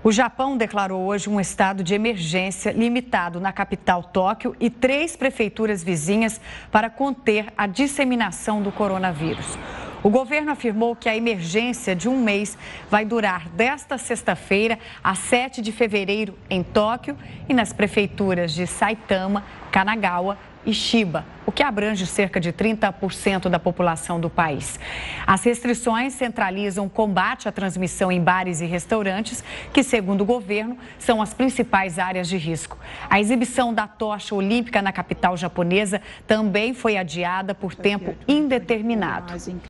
O Japão declarou hoje um estado de emergência limitado na capital Tóquio e 3 prefeituras vizinhas para conter a disseminação do coronavírus. O governo afirmou que a emergência de um mês vai durar desta sexta-feira a 7 de fevereiro em Tóquio e nas prefeituras de Saitama, Kanagawa e Chiba, o que abrange cerca de 30% da população do país. As restrições centralizam o combate à transmissão em bares e restaurantes, que, segundo o governo, são as principais áreas de risco. A exibição da tocha olímpica na capital japonesa também foi adiada por tempo indeterminado.